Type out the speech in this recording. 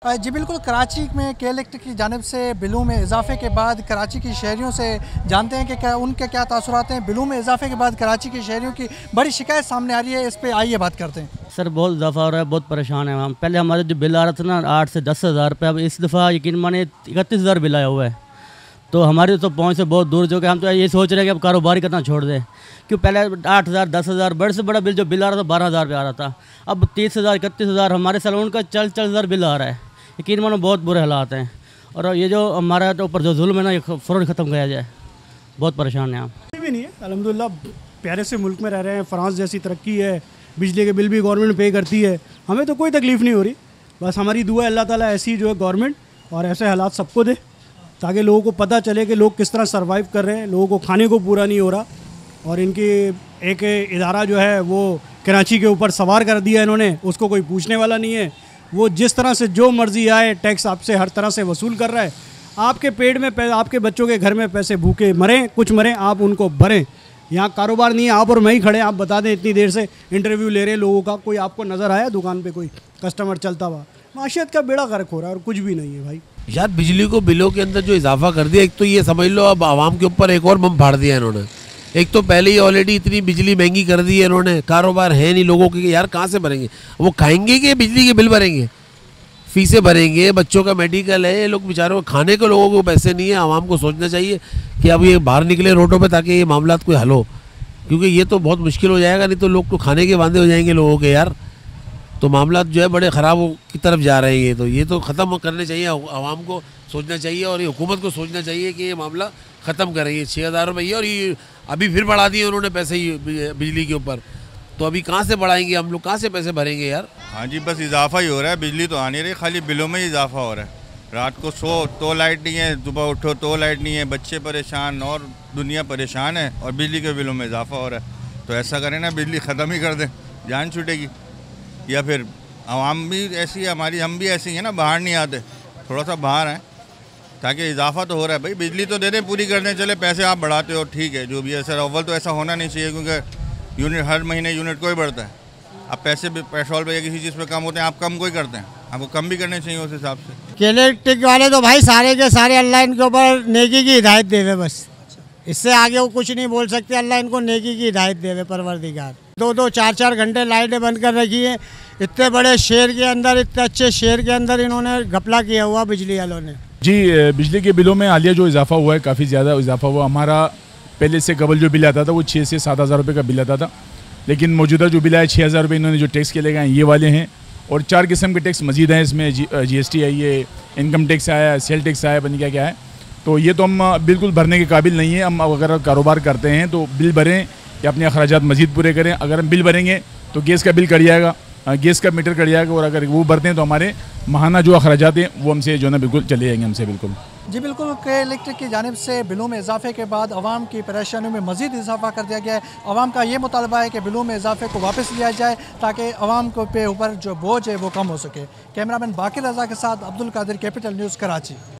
जी बिल्कुल, कराची में के-इलेक्ट्रिक की जानिब से बिलों में इजाफे के बाद कराची की शहरियों से जानते हैं कि उनके क्या तासुरात हैं। बिलों में इजाफे के बाद कराची के शहरियों की बड़ी शिकायत सामने आ रही है, इस पर आइए बात करते हैं। सर बहुत इजाफा हो रहा है, बहुत परेशान है हम। पहले हमारे जो बिल आ रहा था ना 8 से 10 हज़ार रुपये, अब इस दफ़ा यकीन माने 31,000 बिल आया हुआ है। तो हमारी तो पहुँच से बहुत दूर, जो कि हम तो ये सोच रहे हैं कि अब कारोबार करना छोड़ दें। क्यों पहले 8,000 10,000 बड़े से बड़ा बिल जो बिल आ रहा था 12,000 रुपये आ रहा था, अब 30,000 31,000 हमारे सैलून का 40,000 बिल आ रहा है। यकीन मानो बहुत बुरे हालात हैं, और ये जो हमारा तो ऊपर जो जुल्म है ना, ये फ़ौरन ख़त्म किया जाए। बहुत परेशान हैं हम। भी नहीं है, अल्हम्दुलिल्लाह प्यारे से मुल्क में रह रहे हैं। फ्रांस जैसी तरक्की है, बिजली के बिल भी गवर्नमेंट पे करती है, हमें तो कोई तकलीफ़ नहीं हो रही। बस हमारी दुआ है अल्लाह ताला ऐसी जो है गवर्नमेंट और ऐसे हालात सबको दे, ताकि लोगों को पता चले कि लोग किस तरह सर्वाइव कर रहे हैं। लोगों को खाने को पूरा नहीं हो रहा, और इनकी एक इदारा जो है वो कराची के ऊपर सवार कर दिया इन्होंने, उसको कोई पूछने वाला नहीं है। वो जिस तरह से जो मर्ज़ी आए टैक्स आपसे हर तरह से वसूल कर रहा है। आपके पेट में आपके बच्चों के घर में पैसे भूखे मरें, कुछ मरें, आप उनको भरें। यहाँ कारोबार नहीं है, आप और मैं ही खड़े। आप बता दें, इतनी देर से इंटरव्यू ले रहे हैं लोगों का, कोई आपको नज़र आया दुकान पे कोई कस्टमर चलता हुआ? माशियत का बेड़ा गर्क हो रहा है और कुछ भी नहीं है भाई। यार बिजली को बिलों के अंदर जो इजाफा कर दिया, एक तो ये समझ लो अब आवाम के ऊपर एक और बम फाड़ दिया इन्होंने। एक तो पहले ही ऑलरेडी इतनी बिजली महंगी कर दी है इन्होंने, कारोबार है नहीं लोगों के, यार कहाँ से भरेंगे वो? खाएंगे कि बिजली के बिल भरेंगे, फीसें भरेंगे, बच्चों का मेडिकल है, ये लोग बेचारों को खाने को लोगों को पैसे नहीं है। आवाम को सोचना चाहिए कि अब ये बाहर निकले रोडों पे ताकि ये मामला कोई हल हो, क्योंकि ये तो बहुत मुश्किल हो जाएगा, नहीं तो लोग तो खाने के वांदे हो जाएंगे लोगों के यार। तो मामला जो है बड़े ख़राब की तरफ जा रहे हैं। ये तो ख़त्म करने चाहिए, आवाम को सोचना चाहिए और ये हुकूमत को सोचना चाहिए कि ये मामला ख़त्म करें। ये 6,000 रुपये और ये अभी फिर बढ़ा दिए उन्होंने पैसे ही बिजली के ऊपर, तो अभी कहाँ से बढ़ाएंगे हम लोग, कहाँ से पैसे भरेंगे यार? हाँ जी, बस इजाफा ही हो रहा है, बिजली तो आ नहीं रही, खाली बिलों में ही इजाफा हो रहा है। रात को सो तो लाइट नहीं है, सुबह उठो तो लाइट नहीं है, बच्चे परेशान और दुनिया परेशान है, और बिजली के बिलों में इजाफा हो रहा है। तो ऐसा करें ना, बिजली ख़त्म ही कर दें, जान छूटेगी। या फिर आवाम भी ऐसी है हमारी, हम भी ऐसी हैं ना, बाहर नहीं आते, थोड़ा सा बाहर हैं, ताकि इजाफा तो हो रहा है भाई। बिजली तो दे दें, पूरी कर दें, चले पैसे आप बढ़ाते हो ठीक है, जो भी है सर। अव्वल तो ऐसा होना नहीं चाहिए, क्योंकि यूनिट हर महीने यूनिट कोई बढ़ता है। अब पैसे भी पेट्रोल पे या किसी चीज़ पे कम होते हैं, आप कम कोई करते हैं, आपको कम भी करने चाहिए उस हिसाब से। इलेक्ट्रिक वाले तो भाई सारे के सारे अल्लाह इनके ऊपर नेकी की हिदायत देवे, बस इससे आगे वो कुछ नहीं बोल सकते। अल्लाह इनको नेकी की हिदायत देवे, परवरदिगार। 2-2 4-4 घंटे लाइटें बंद कर रखी है। इतने बड़े शहर के अंदर, इतने अच्छे शहर के अंदर इन्होंने घपला किया हुआ बिजली वालों ने। जी, बिजली के बिलों में हालिया जो इजाफा हुआ है, काफ़ी ज़्यादा इजाफा हुआ। हमारा पहले से कबल जो बिल आता था वो 6 से 7,000 रुपये का बिल आता था, लेकिन मौजूदा जो बिल आया 6,000 रुपये इन्होंने जो टैक्स के ले गए ये वाले हैं। और 4 किस्म के टैक्स मजीद हैं इसमें, GST है, ये इनकम टैक्स आया, सेल टैक्स आया, पता नहीं क्या है। तो ये तो हम बिल्कुल भरने के काबिल नहीं है। हम अगर कारोबार करते हैं तो बिल भरें या अपने अखराजात मजीद पूरे करें। अगर हम बिल भरेंगे तो गैस का बिल कट जाएगा, गैस का मीटर कट जाएगा, और अगर वो भरते हैं तो हमारे माहाना जो अखराजात हैं वो हमसे जो है ना बिल्कुल चले जाएंगे हमसे बिल्कुल। जी बिल्कुल, के-इलेक्ट्रिक की जानिब से बिलों में इजाफे के बाद अवाम की परेशानियों में मज़ीद इजाफा कर दिया गया है। अवाम का ये मुतालबा है कि बिलों में इजाफे को वापस लिया जाए, ताकि अवाम को पे ऊपर जो बोझ है वो कम हो सके। कैमरामैन बाकिर रज़ा के साथ अब्दुल कादिर, कैपिटल न्यूज़, कराची।